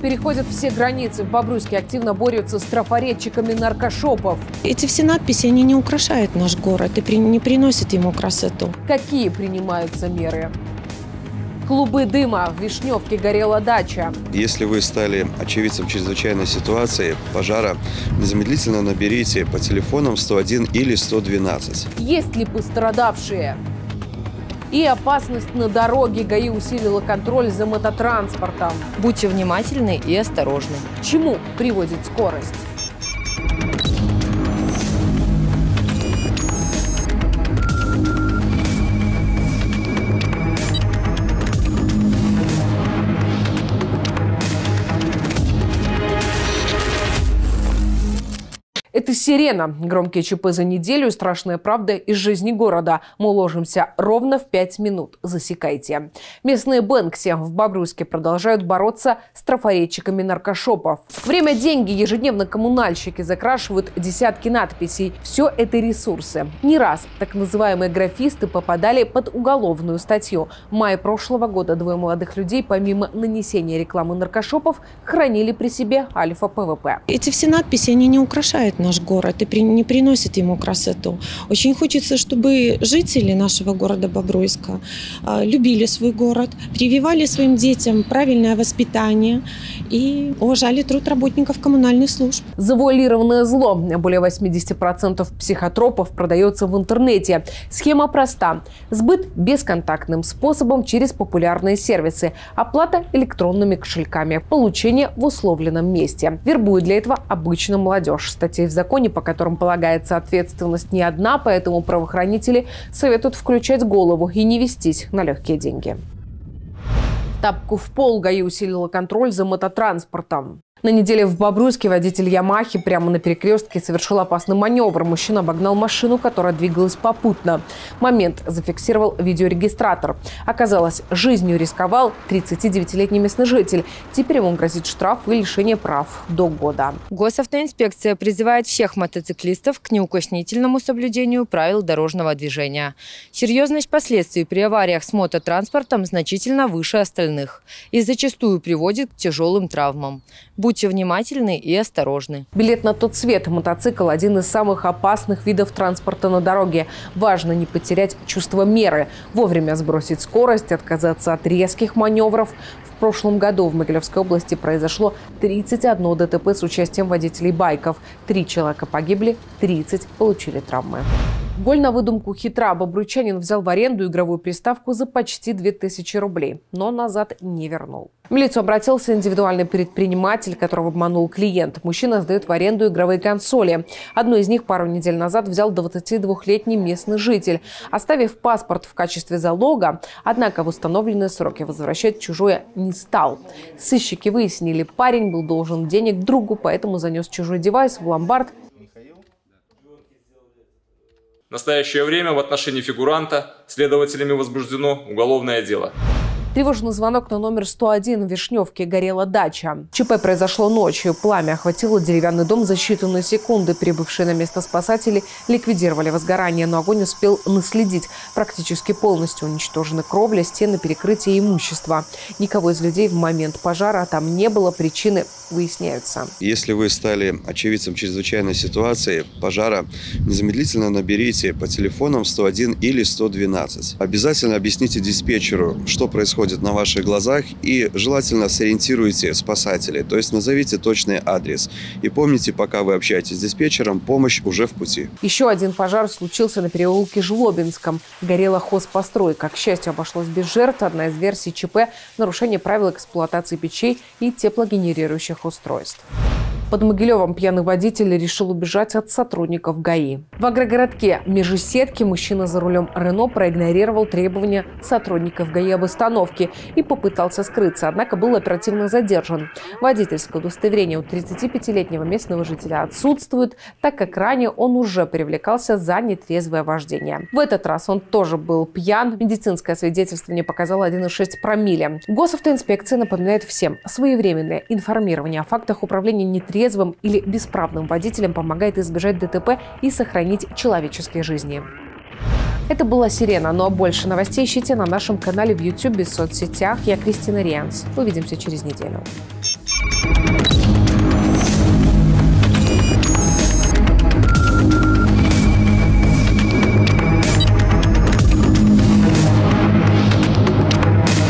переходят все границы. В Бобруйске активно борются с трафаретчиками наркошопов. Эти все надписи, они не украшают наш город и не приносят ему красоту. Какие принимаются меры? Клубы дыма. В Вишневке горела дача. Если вы стали очевидцем чрезвычайной ситуации, пожара, незамедлительно наберите по телефонам 101 или 112. Есть ли пострадавшие? И опасность на дороге. ГАИ усилила контроль за мототранспортом. Будьте внимательны и осторожны. К чему приводит скорость? Это «Сирена». Громкие ЧП за неделю и страшная правда из жизни города. Мы уложимся ровно в 5 минут. Засекайте. Местные Бэнкси в Бобруйске продолжают бороться с трафаретчиками наркошопов. Время – деньги. Ежедневно коммунальщики закрашивают десятки надписей. Все это ресурсы. Не раз так называемые графисты попадали под уголовную статью. В мае прошлого года 2 молодых людей, помимо нанесения рекламы наркошопов, хранили при себе альфа-ПВП. Эти все надписи, они не украшают наш город и не приносят ему красоту. Очень хочется, чтобы жители нашего города Бобруйска любили свой город, прививали своим детям правильное воспитание и уважали труд работников коммунальных служб. Завуалированное зло. Более 80% психотропов продается в интернете. Схема проста. Сбыт бесконтактным способом через популярные сервисы. Оплата электронными кошельками. Получение в условленном месте. Вербуют для этого обычно молодежь. Статей в законе, по которым полагается ответственность, не одна, поэтому правоохранители советуют включать голову и не вестись на легкие деньги. Тапку в пол. ГАИ усилила контроль за мототранспортом. На неделе в Бобруйске водитель «Ямахи» прямо на перекрестке совершил опасный маневр. Мужчина обогнал машину, которая двигалась попутно. Момент зафиксировал видеорегистратор. Оказалось, жизнью рисковал 39-летний местный житель. Теперь ему грозит штраф и лишение прав до года. Госавтоинспекция призывает всех мотоциклистов к неукоснительному соблюдению правил дорожного движения. Серьезность последствий при авариях с мототранспортом значительно выше остальных и зачастую приводит к тяжелым травмам. Будьте внимательны и осторожны. Билет на тот свет. Мотоцикл – один из самых опасных видов транспорта на дороге. Важно не потерять чувство меры, вовремя сбросить скорость, отказаться от резких маневров. В прошлом году в Могилевской области произошло 31 ДТП с участием водителей байков. 3 человека погибли, 30 получили травмы. Голь на выдумку хитра. Бобруйчанин взял в аренду игровую приставку за почти 2000 рублей, но назад не вернул. В милицию обратился индивидуальный предприниматель, которого обманул клиент. Мужчина сдает в аренду игровые консоли. Одну из них пару недель назад взял 22-летний местный житель, оставив паспорт в качестве залога, однако в установленные сроки возвращать чужое не стал. Сыщики выяснили, парень был должен денег другу, поэтому занес чужой девайс в ломбард. В настоящее время в отношении фигуранта следователями возбуждено уголовное дело. Тревожный звонок на номер 101 в Вишневке. Горела дача. ЧП произошло ночью. Пламя охватило деревянный дом за считанные секунды. Прибывшие на место спасатели ликвидировали возгорание, но огонь успел наследить. Практически полностью уничтожены кровля, стены, перекрытие и имущество. Никого из людей в момент пожара там не было. Причины выясняются. Если вы стали очевидцем чрезвычайной ситуации, пожара, незамедлительно наберите по телефонам 101 или 112. Обязательно объясните диспетчеру, что происходит на ваших глазах, и желательно сориентируйте спасателей, то есть назовите точный адрес. И помните, пока вы общаетесь с диспетчером, помощь уже в пути. Еще один пожар случился на переулке Жлобинском. Горела хозпостройка. К счастью, обошлось без жертв. Одна из версий ЧП – нарушение правил эксплуатации печей и теплогенерирующих устройств. Под Могилевом пьяный водитель решил убежать от сотрудников ГАИ. В агрогородке Межесетки мужчина за рулем Рено проигнорировал требования сотрудников ГАИ об остановке и попытался скрыться, однако был оперативно задержан. Водительское удостоверение у 35-летнего местного жителя отсутствует, так как ранее он уже привлекался за нетрезвое вождение. В этот раз он тоже был пьян. Медицинское свидетельствование показало 1,6 промилле. Госавтоинспекция напоминает всем: своевременное информирование о фактах управления нетрезвым или бесправным водителем помогает избежать ДТП и сохранить человеческие жизни. Это была «Сирена». Ну а больше новостей ищите на нашем канале в YouTube и соцсетях. Я Кристина Рианс. Увидимся через неделю. Thank you.